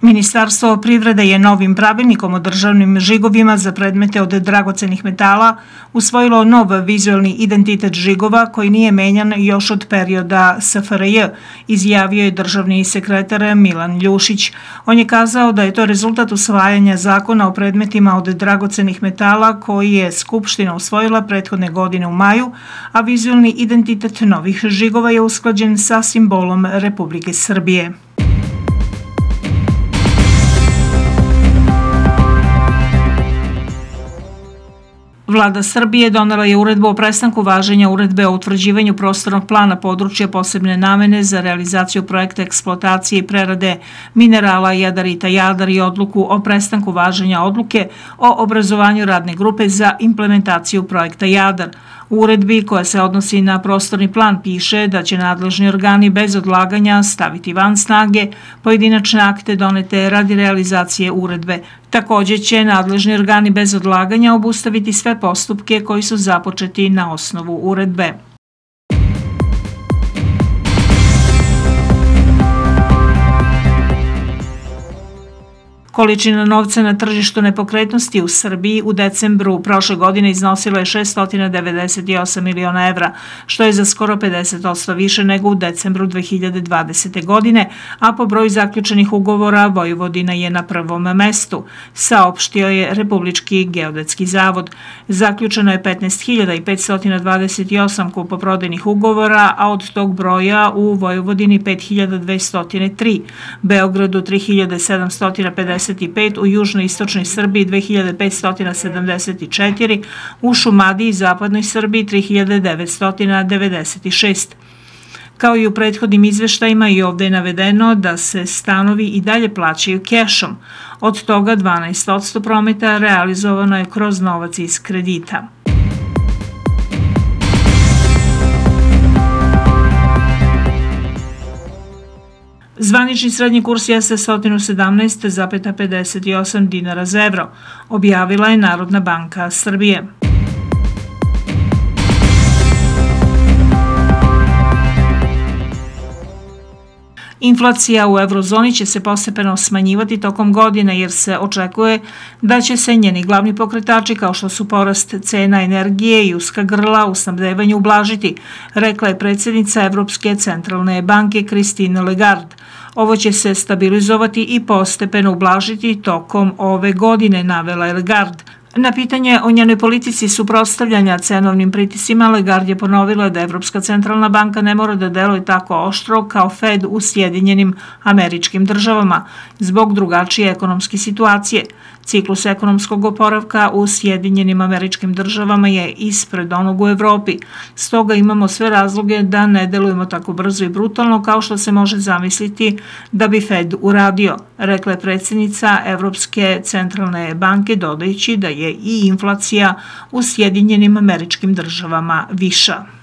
Ministarstvo privrede je novim pravilnikom o državnim žigovima za predmete od dragocenih metala usvojilo nov vizualni identitet žigova koji nije menjan još od perioda SFRJ, izjavio je državni sekretar Milan Ljušić. On je kazao da je to rezultat usvajanja zakona o predmetima od dragocenih metala koji je Skupština usvojila prethodne godine u maju, a vizualni identitet novih žigova je usklađen sa simbolom Republike Srbije. Vlada Srbije donela je uredbu o prestanku važenja uredbe o utvrđivanju prostornog plana područja posebne namene za realizaciju projekta eksploatacije i prerade minerala jadarita Jadar i odluku o prestanku važenja odluke o obrazovanju radne grupe za implementaciju projekta Jadar. U uredbi koja se odnosi na prostorni plan piše da će nadležni organi bez odlaganja staviti van snage pojedinačne akte donete radi realizacije uredbe. Također će nadležni organi bez odlaganja obustaviti sve postupke koji su započeti na osnovu uredbe. Količina novca na tržištu nepokretnosti u Srbiji u decembru prošle godine iznosila je 698 miliona evra, što je za skoro 50% više nego u decembru 2020. godine, a po broju zaključenih ugovora Vojvodina je na prvom mestu, saopštio je Republički geodetski zavod. Zaključeno je 15.528 kupoprodajnih ugovora, a od tog broja u Vojvodini 5.203, Beogradu 3.750, u južnoistočnoj Srbiji 2574, u Šumadiji i zapadnoj Srbiji 3996. Kao i u prethodnim izveštajima i ovdje je navedeno da se stanovi i dalje plaćaju kešom. Od toga 12% prometa realizovano je kroz novac iz kredita. Zvanični srednji kurs jeste 117,58 dinara za evro, objavila je Narodna banka Srbije. Inflacija u eurozoni će se postepeno smanjivati tokom godine jer se očekuje da će se njeni glavni pokretači kao što su porast cena energije i uska grla u snabdevanju ublažiti, rekla je predsjednica Evropske centralne banke Christine Lagarde. Ovo će se stabilizovati i postepeno ublažiti tokom ove godine, navela je Lagarde. Na pitanje o njenoj politici suprotstavljanja cenovnim pritiscima, Lagarde je ponovila da Evropska centralna banka ne mora da deluje tako oštro kao Fed u Sjedinjenim Američkim Državama zbog drugačije ekonomske situacije. Ciklus ekonomskog oporavka u Sjedinjenim Američkim Državama je ispred onog u Evropi. Stoga imamo sve razloge da ne delujemo tako brzo i brutalno kao što se može zamisliti da bi Fed uradio, rekla je predsjednica Evropske centralne banke, dodajući da je i inflacija u Sjedinjenim Američkim Državama viša.